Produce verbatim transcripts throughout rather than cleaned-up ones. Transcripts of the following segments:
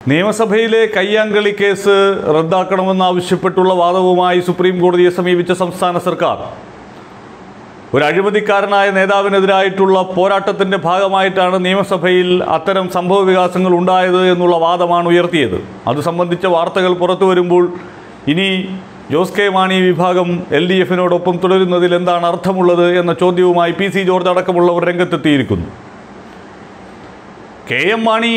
നിയമസഭയിലെ കയ്യാങ്കളി case റദ്ദാക്കണമെന്നാവശ്യപ്പെട്ടുള്ള വാദവുമായി supreme കോടതിയെ സമീപിച്ച സംസ്ഥാന സർക്കാർ ഒരു അഴിമതിക്കാരനായ നേതാവിനെതിരായിട്ടുള്ള പോരാട്ടത്തിൻ്റെ ഭാഗമായിട്ടാണ് നിയമസഭയിൽ അത്തരം സംഭവ വികാസങ്ങൾ ഉണ്ടായത് എന്നുള്ള വാദമാണ് ഉയർത്തിയത്. അത് സംബന്ധിച്ച വാർത്തകൾ പുറത്തു വരുമ്പോൾ ഇനി ജോസ് കെ മാണി വിഭാഗം എൽ ഡി എഫിനോടൊപ്പം തുടരുന്നതിൽ എന്താണ് അർത്ഥമുള്ളത് എന്ന ചോദ്യവുമായി പി സി ജോർജ് അടക്കമുള്ളവർ രംഗത്തെത്തിയിരിക്കുന്നു. കെ എം മാണി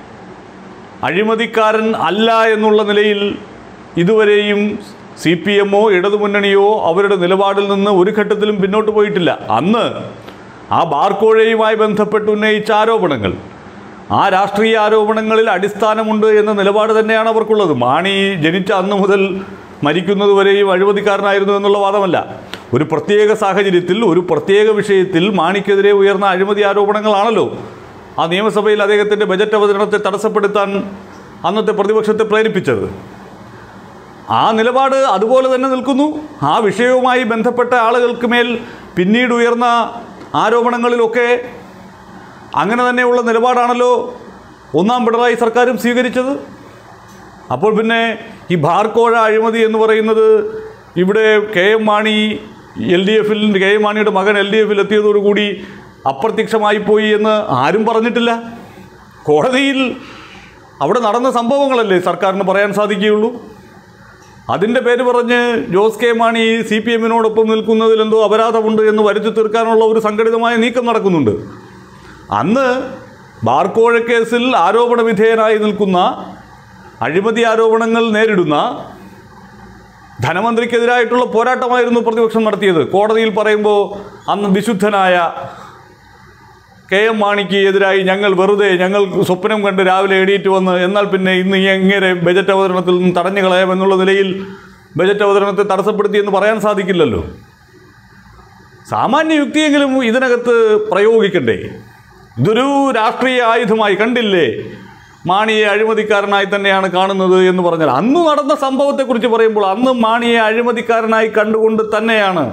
അഴിമതിക്കാരൻ അല്ല എന്നുള്ള നിലയിൽ ഇതുവരെയും സി പി എമ്മോ ഇടതുമുന്നണിയോ അവരുടെ നിലപാടിൽ നിന്ന് ഒരു ഘട്ടത്തിലും പിന്നോട്ട് പോയിട്ടില്ല. അന്ന് ആ ബാർക്കോഴയുമായി ബന്ധപ്പെട്ട് ഉന്നയിച്ച ആരോപണങ്ങൾ, ആ രാഷ്ട്രീയ ആരോപണങ്ങളിൽ അടിസ്ഥാനമുണ്ട് എന്ന നിലപാട് തന്നെയാണ് അവർക്കുള്ളത്. മാണി ജനിച്ച അന്ന് മുതൽ മരിക്കുന്നതുവരെയും അഴിമതിക്കാരനായിരുന്നു എന്നുള്ള വാദമല്ല. ഒരു പ്രത്യേക സാഹചര്യത്തിൽ ഒരു പ്രത്യേക വിഷയത്തിൽ മാണിക്കെതിരെ ഉയർന്ന അഴിമതി ആരോപണങ്ങളാണല്ലോ ആ നിയമസഭയിൽ അദ്ദേഹത്തിൻ്റെ ബജറ്റ് അവതരണത്തെ തടസ്സപ്പെടുത്താൻ അന്നത്തെ പ്രതിപക്ഷത്തെ പ്രേരിപ്പിച്ചത്. ആ നിലപാട് അതുപോലെ തന്നെ നിൽക്കുന്നു. ആ വിഷയവുമായി ബന്ധപ്പെട്ട ആളുകൾക്ക് മേൽ പിന്നീട് ഉയർന്ന ആരോപണങ്ങളിലൊക്കെ അങ്ങനെ തന്നെയുള്ള നിലപാടാണല്ലോ ഒന്നാം പിണറായി സർക്കാരും സ്വീകരിച്ചത്. അപ്പോൾ പിന്നെ ഈ ബാർക്കോഴ അഴിമതി എന്ന് പറയുന്നത് ഇവിടെ K M Mani L D എഫിൽ കെ എം മാണിയുടെ മകൻ എൽ ഡി എഫിൽ എത്തിയതോടുകൂടി അപ്രത്യക്ഷമായി പോയി എന്ന് ആരും പറഞ്ഞിട്ടില്ല. കോടതിയിൽ അവിടെ നടന്ന സംഭവങ്ങളല്ലേ സർക്കാരിന് പറയാൻ സാധിക്കുകയുള്ളൂ. അതിൻ്റെ പേര് പറഞ്ഞ് Jose K Mani C P എമ്മിനോടൊപ്പം നിൽക്കുന്നതിൽ എന്തോ അപരാധമുണ്ട് എന്ന് വരുത്തി തീർക്കാനുള്ള ഒരു സംഘടിതമായ നീക്കം നടക്കുന്നുണ്ട്. അന്ന് ബാർക്കോഴ കേസിൽ ആരോപണ വിധേയനായി നിൽക്കുന്ന, അഴിമതി ആരോപണങ്ങൾ നേരിടുന്ന ധനമന്ത്രിക്കെതിരായിട്ടുള്ള പോരാട്ടമായിരുന്നു പ്രതിപക്ഷം നടത്തിയത്. കോടതിയിൽ പറയുമ്പോൾ അന്ന് വിശുദ്ധനായ കെ എം മാണിക്ക് എതിരായി ഞങ്ങൾ വെറുതെ ഞങ്ങൾ സ്വപ്നം കണ്ട് രാവിലെ എണീറ്റ് വന്ന് എന്നാൽ പിന്നെ ഇന്ന് എങ്ങനെ ബജറ്റ് അവതരണത്തിൽ നിന്ന് തടഞ്ഞു കളയാമെന്നുള്ള നിലയിൽ ബജറ്റ് അവതരണത്തെ തടസ്സപ്പെടുത്തിയെന്ന് പറയാൻ സാധിക്കില്ലല്ലോ. സാമാന്യ യുക്തിയെങ്കിലും ഇതിനകത്ത് പ്രയോഗിക്കണ്ടേ? ഇതൊരു രാഷ്ട്രീയ ആയുധമായി കണ്ടില്ലേ, മാണിയെ അഴിമതിക്കാരനായി തന്നെയാണ് കാണുന്നത് എന്ന് പറഞ്ഞാൽ അന്ന് നടന്ന സംഭവത്തെക്കുറിച്ച് പറയുമ്പോൾ അന്ന് മാണിയെ അഴിമതിക്കാരനായി കണ്ടുകൊണ്ട് തന്നെയാണ്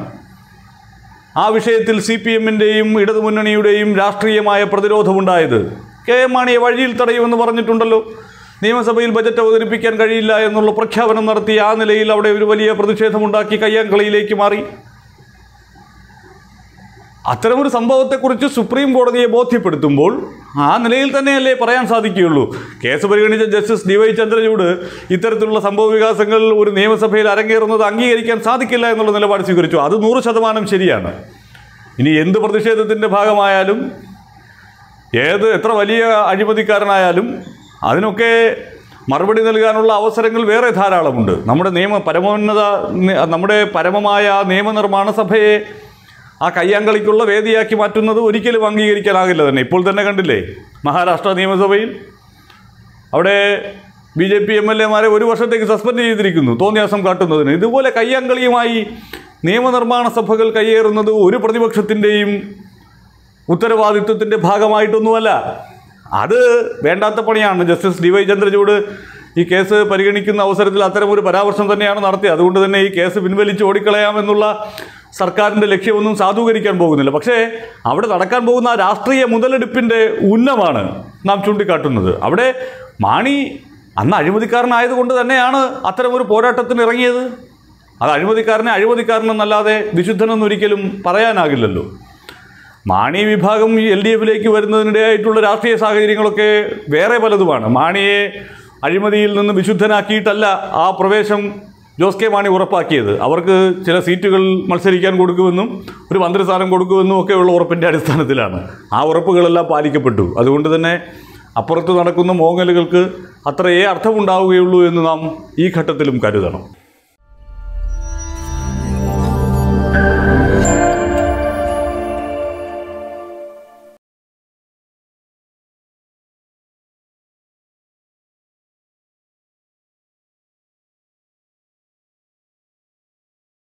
ആ വിഷയത്തിൽ സി പി എമ്മിൻ്റെയും ഇടതുമുന്നണിയുടെയും രാഷ്ട്രീയമായ പ്രതിരോധമുണ്ടായത്. കെ എം മാണിയെ വഴിയിൽ തടയുമെന്ന് പറഞ്ഞിട്ടുണ്ടല്ലോ. നിയമസഭയിൽ ബജറ്റ് അവതരിപ്പിക്കാൻ കഴിയില്ല എന്നുള്ള പ്രഖ്യാപനം നടത്തി ആ നിലയിൽ അവിടെ ഒരു വലിയ പ്രതിഷേധമുണ്ടാക്കി കയ്യാങ്കളിയിലേക്ക് മാറി. അത്തരമൊരു സംഭവത്തെക്കുറിച്ച് സുപ്രീം കോടതിയെ ബോധ്യപ്പെടുത്തുമ്പോൾ ആ നിലയിൽ തന്നെയല്ലേ പറയാൻ സാധിക്കുകയുള്ളൂ. കേസ് പരിഗണിച്ച ജസ്റ്റിസ് ഡി വൈ ചന്ദ്രചൂഡ് ഇത്തരത്തിലുള്ള സംഭവ വികാസങ്ങൾ ഒരു നിയമസഭയിൽ അരങ്ങേറുന്നത് അംഗീകരിക്കാൻ സാധിക്കില്ല എന്നുള്ള നിലപാട് സ്വീകരിച്ചു. അത് നൂറ് ശതമാനം ശരിയാണ്. ഇനി എന്ത് പ്രതിഷേധത്തിൻ്റെ ഭാഗമായാലും ഏത് എത്ര വലിയ അഴിമതിക്കാരനായാലും അതിനൊക്കെ മറുപടി നൽകാനുള്ള അവസരങ്ങൾ വേറെ ധാരാളമുണ്ട്. നമ്മുടെ നിയമ പരമോന്നത നമ്മുടെ പരമമായ നിയമനിർമ്മാണ സഭയെ ആ കയ്യാങ്കളിക്കുള്ള വേദിയാക്കി മാറ്റുന്നത് ഒരിക്കലും അംഗീകരിക്കാനാകില്ല തന്നെ. ഇപ്പോൾ തന്നെ കണ്ടില്ലേ മഹാരാഷ്ട്ര നിയമസഭയിൽ അവിടെ B J P M L എമാരെ ഒരു വർഷത്തേക്ക് സസ്പെൻഡ് ചെയ്തിരിക്കുന്നു തോന്നിയാസം കാട്ടുന്നതിന്. ഇതുപോലെ കയ്യാങ്കളിയുമായി നിയമനിർമ്മാണ സഭകൾ കയ്യേറുന്നത് ഒരു പ്രതിപക്ഷത്തിൻ്റെയും ഉത്തരവാദിത്വത്തിൻ്റെ ഭാഗമായിട്ടൊന്നുമല്ല. അത് വേണ്ടാത്ത പണിയാണ്. ജസ്റ്റിസ് ഡി വൈ ചന്ദ്രചൂഡ് ഈ കേസ് പരിഗണിക്കുന്ന അവസരത്തിൽ അത്തരമൊരു പരാമർശം തന്നെയാണ് നടത്തിയത്. അതുകൊണ്ട് തന്നെ ഈ കേസ് പിൻവലിച്ച് ഓടിക്കളയാമെന്നുള്ള സർക്കാരിൻ്റെ ലക്ഷ്യമൊന്നും സാധൂകരിക്കാൻ പോകുന്നില്ല. പക്ഷേ അവിടെ നടക്കാൻ പോകുന്ന ആ രാഷ്ട്രീയ മുതലെടുപ്പിൻ്റെ ഉന്നമാണ് നാം ചൂണ്ടിക്കാട്ടുന്നത്. അവിടെ മാണി അന്ന് അഴിമതിക്കാരനായതുകൊണ്ട് തന്നെയാണ് അത്തരമൊരു പോരാട്ടത്തിന് ഇറങ്ങിയത്. അത് അഴിമതിക്കാരനെ അഴിമതിക്കാരനെന്നല്ലാതെ വിശുദ്ധനെന്ന് ഒരിക്കലും പറയാനാകില്ലല്ലോ. മാണി വിഭാഗം ഈ എൽ ഡി എഫിലേക്ക് വരുന്നതിനിടെയായിട്ടുള്ള രാഷ്ട്രീയ സാഹചര്യങ്ങളൊക്കെ വേറെ പലതുമാണ്. മാണിയെ അഴിമതിയിൽ നിന്ന് വിശുദ്ധനാക്കിയിട്ടല്ല ആ പ്രവേശം ജോസ് കെ മാണി ഉറപ്പാക്കിയത്. അവർക്ക് ചില സീറ്റുകൾ മത്സരിക്കാൻ കൊടുക്കുമെന്നും ഒരു മന്ത്രിസ്ഥാനം കൊടുക്കുമെന്നും ഒക്കെയുള്ള ഉറപ്പിൻ്റെ അടിസ്ഥാനത്തിലാണ്. ആ ഉറപ്പുകളെല്ലാം പാലിക്കപ്പെട്ടു. അതുകൊണ്ട് തന്നെ അപ്പുറത്ത് നടക്കുന്ന മോങ്ങലുകൾക്ക് അത്രയേ അർത്ഥമുണ്ടാവുകയുള്ളൂ എന്ന് നാം ഈ ഘട്ടത്തിലും കരുതണം.